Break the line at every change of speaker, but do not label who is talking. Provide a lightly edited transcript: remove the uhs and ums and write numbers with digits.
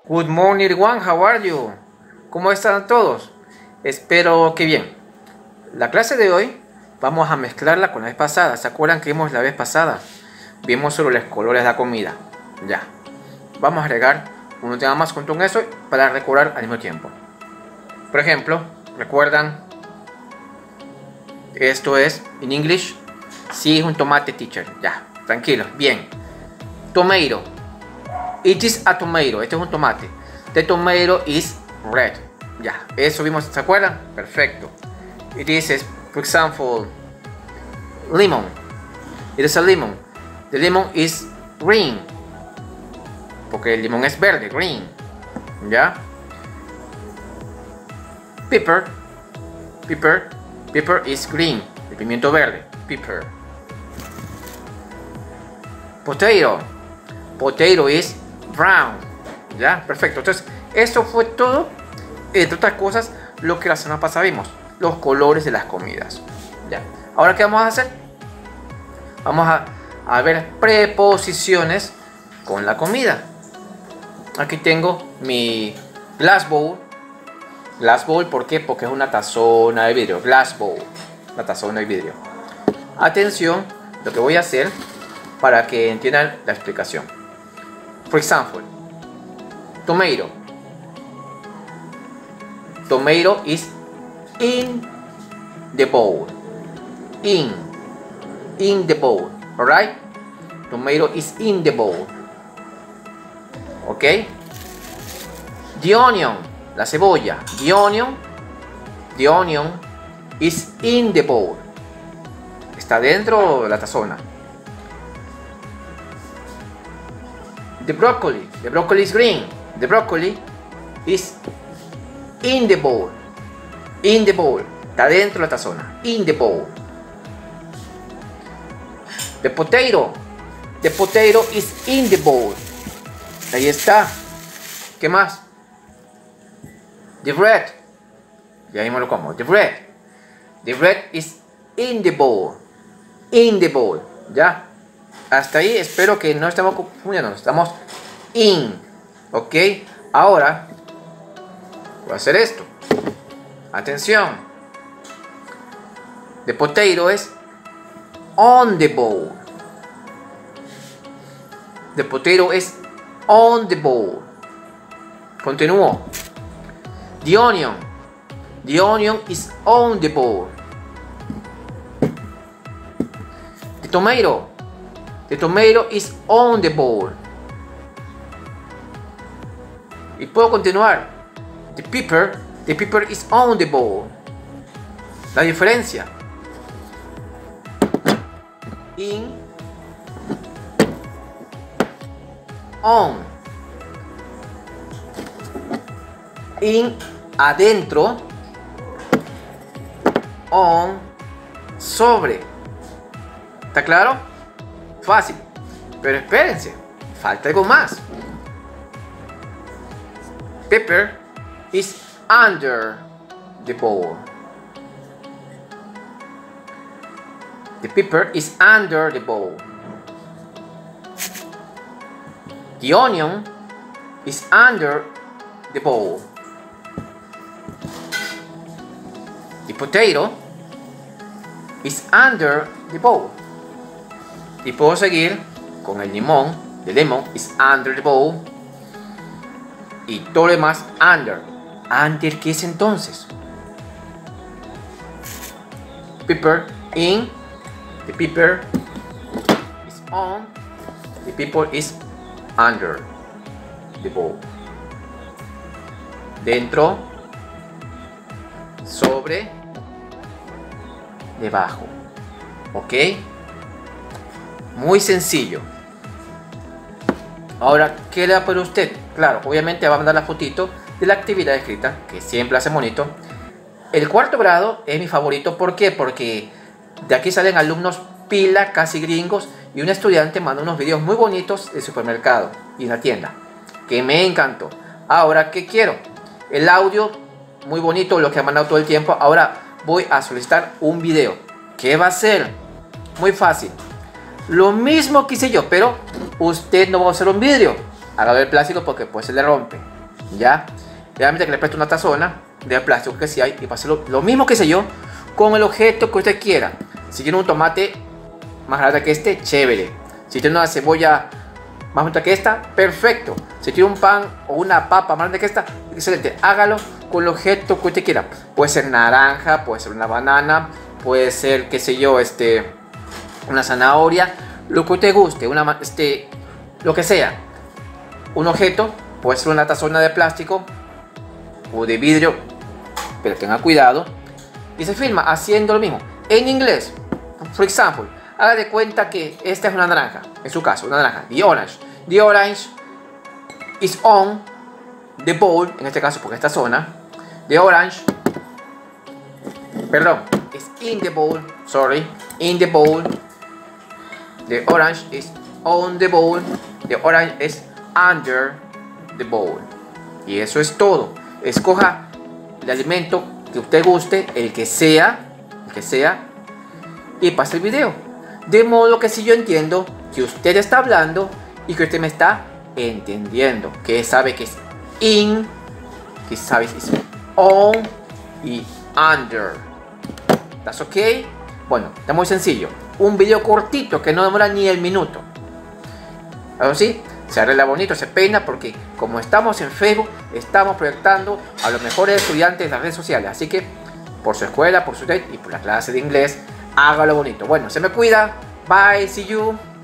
Good morning everyone, how are you? ¿Cómo están todos? Espero que bien. La clase de hoy vamos a mezclarla con la vez pasada. ¿Se acuerdan que vimos la vez pasada? Vimos sobre los colores de la comida. Ya. Vamos a agregar un tema más junto con eso para recordar al mismo tiempo. Por ejemplo, ¿recuerdan? Esto es, en English, sí es un tomate, teacher. Ya, tranquilo, bien. Tomato. It is a tomato. Este es un tomate. The tomato is red. Ya, eso vimos, ¿se acuerdan? Perfecto. It is, for example, lemon. It is a lemon. The lemon is green. Porque el limón es verde, green. Ya. Pepper. Pepper is green. El pimiento verde. Pepper. Potato is brown. Ya, perfecto. Entonces, esto fue todo, entre otras cosas, lo que la semana pasada vimos. Los colores de las comidas. Ya. Ahora, ¿qué vamos a hacer? Vamos a ver preposiciones con la comida. Aquí tengo mi glass bowl. Glass bowl, ¿por qué? Porque es una tazona de vidrio. Glass bowl. Una tazona de vidrio. Atención, lo que voy a hacer para que entiendan la explicación. For example, tomato. Tomato is in the bowl. In the bowl. Alright? Tomato is in the bowl. Ok. The onion. La cebolla. The onion is in the bowl. Está dentro de la tazona. The broccoli is green. The broccoli is in the bowl. In the bowl. Está dentro de la tazona. In the bowl. The potato is in the bowl. Ahí está. ¿Qué más? The bread. Ya mismo lo como. The bread is in the bowl. In the bowl. ¿Ya? Hasta ahí espero que no estemos confundiendo. Estamos in. ¿Ok? Ahora voy a hacer esto. Atención. The potato es on the bowl. The potato is on the bowl. Continúo. The onion is on the bowl. The tomato is on the bowl. Y puedo continuar. The pepper is on the bowl. La diferencia. In, on. In, adentro. On, sobre. ¿Está claro? Fácil. Pero espérense, falta algo más. Pepper is under the bowl. The pepper is under the bowl. The onion is under the bowl. The potato is under the bowl. Y puedo seguir con el limón. The lemon is under the bowl. Y todo lo demás under. ¿Under qué es entonces? Pepper in. The pepper is on. The pepper is under the bowl. Dentro. Sobre. Debajo. ¿Ok? Muy sencillo. Ahora, ¿qué le da para usted? Claro, obviamente va a mandar la fotito de la actividad escrita, que siempre hace bonito. El cuarto grado es mi favorito. ¿Por qué? Porque de aquí salen alumnos pila, casi gringos, y un estudiante manda unos videos muy bonitos del supermercado y en la tienda, que me encantó. Ahora, ¿qué quiero? El audio, muy bonito, lo que ha mandado todo el tiempo. Ahora voy a solicitar un video. ¿Qué va a hacer? Muy fácil. Lo mismo que hice yo, pero usted no va a usar un vidrio. Haga el plástico porque pues se le rompe. ¿ya? Realmente que le presto una tazona de plástico que sí hay y pase lo mismo que sé yo con el objeto que usted quiera. Si tiene un tomate más grande que este, chévere. Si tiene una cebolla más bonita que esta, perfecto. Si tiene un pan o una papa más grande que esta, excelente. Hágalo con el objeto que usted quiera. Puede ser naranja, puede ser una banana, puede ser, qué sé yo, una zanahoria, lo que usted guste, lo que sea. Un objeto, puede ser una tazona de plástico o de vidrio, pero tenga cuidado. Y se filma haciendo lo mismo. En inglés, por ejemplo, haga de cuenta que esta es una naranja. En su caso, una naranja. The orange. The orange is on the bowl. En este caso, porque esta zona. The orange. Perdón. Is in the bowl. Sorry. In the bowl. The orange is on the bowl. The orange is under the bowl. Y eso es todo. Escoja el alimento que usted guste, el que sea, y pase el video. De modo que si yo entiendo que usted está hablando y que usted me está entendiendo, que sabe que es in, que sabe que es on y under. ¿That's okay? Bueno, está muy sencillo. Un video cortito que no demora ni el minuto. Ahora sí, se arregla bonito, se peina, porque como estamos en Facebook, estamos proyectando a los mejores estudiantes de las redes sociales. Así que, por su escuela, por su TED y por la clase de inglés, hágalo bonito. Bueno, se me cuida. Bye, see you.